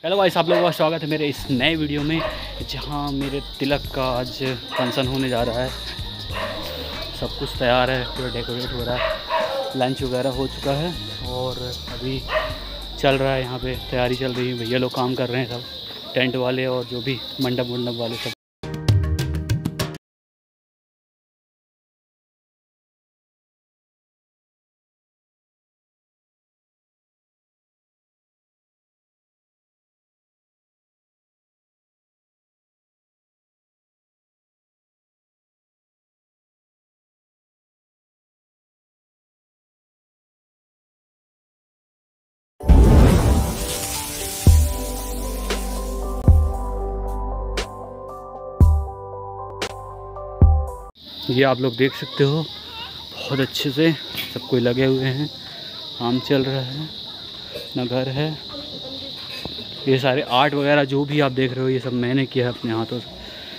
Hello guys, आप लोगों का स्वागत है मेरे इस नए वीडियो में, जहां मेरे तिलक का आज फंक्शन होने जा रहा है। सब कुछ तैयार है, पूरा डेकोरेट हो रहा है, लंच वगैरह हो चुका है और अभी चल रहा है, यहाँ पे तैयारी चल रही है। भैया लोग काम कर रहे हैं, सब टेंट वाले और जो भी मंडप वाले सब। ये आप लोग देख सकते हो, बहुत अच्छे से सब कोई लगे हुए हैं, काम चल रहा है, अपना घर है। ये सारे आर्ट वगैरह जो भी आप देख रहे हो, ये सब मैंने किया है अपने हाथों से।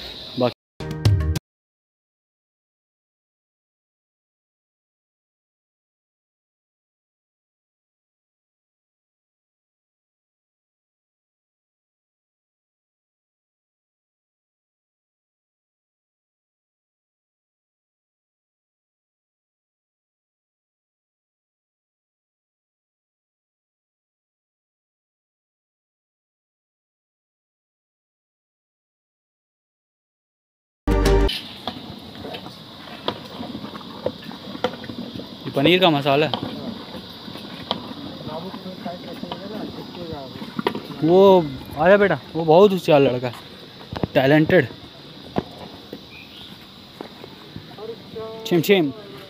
ये पनीर का मसाला है। वो आया बेटा, वो बहुत होशियार लड़का है, टैलेंटेड। छिम छिम,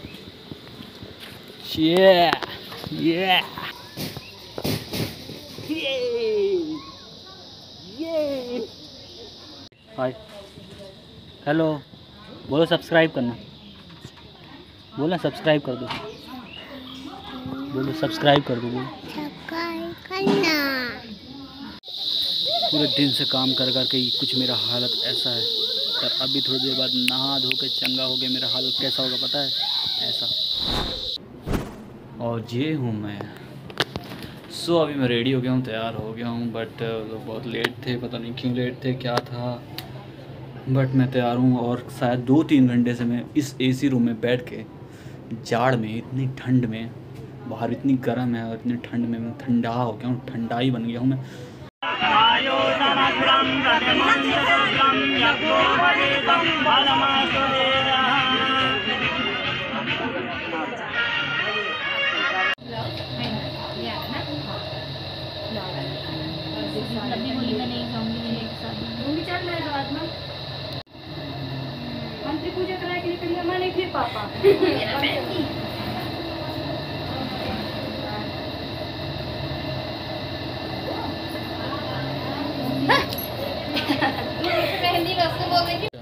ये ये हाय हेलो बोलो, सब्सक्राइब करना, बोला सब्सक्राइब कर दो, बोलो सब्सक्राइब कर दो, बोलो सब्सक्राइब करना। पूरे दिन से काम कर के कुछ मेरा हालत ऐसा है, पर अभी थोड़ी देर बाद नहा धो के चंगा हो गया, मेरा हालत कैसा होगा पता है, ऐसा। और ये हूँ मैं। सो अभी मैं रेडी हो गया हूँ, तैयार हो गया हूँ, बट लोग बहुत लेट थे, पता नहीं क्यों लेट थे, क्या था, बट मैं तैयार हूँ। और शायद 2-3 घंटे से मैं इस एसी रूम में बैठ के जाड़ में, इतनी ठंड में, बाहर इतनी गर्म है और इतनी ठंड में मैं ठंडा हो गया हूँ, ठंडा ही बन गया हूँ मैं। मंत्री पूजा कराए के लिए करिए, माने फिर पापा मेहंदी का उसको बोल रही थी।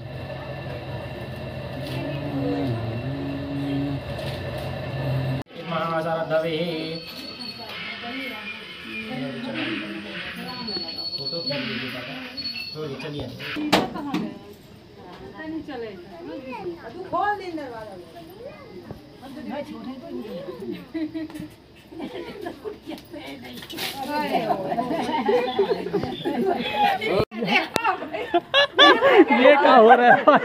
महासारदवे फोटो तो चलिए चले खोल दिन दरवाजा ये क्या हो रहा है?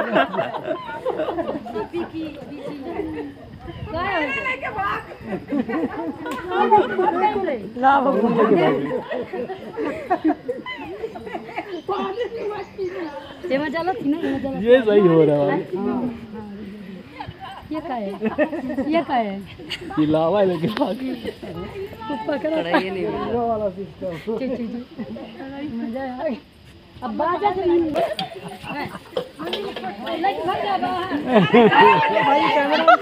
ये सही हो रहा है। ये क्या है? ये क्या है? ये लावा है, लेकिन पकड़ा नहीं वाला सिस्टम। मजा आ गया। अब बाजा से नहीं लाइट भर जा भाई, कैमरा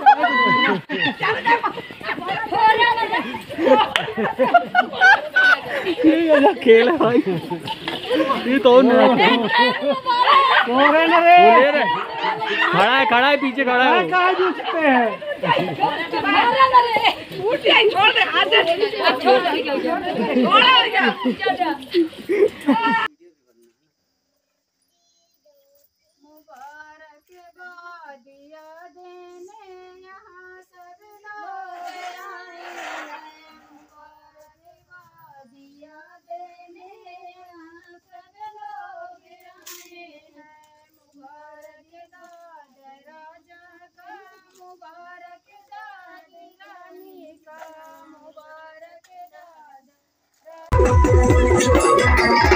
ये खेल है भाई, ये तो खड़ा है पीछे खड़ा है, कहाँ जुटते हैं? छोड़ दे, Mishra.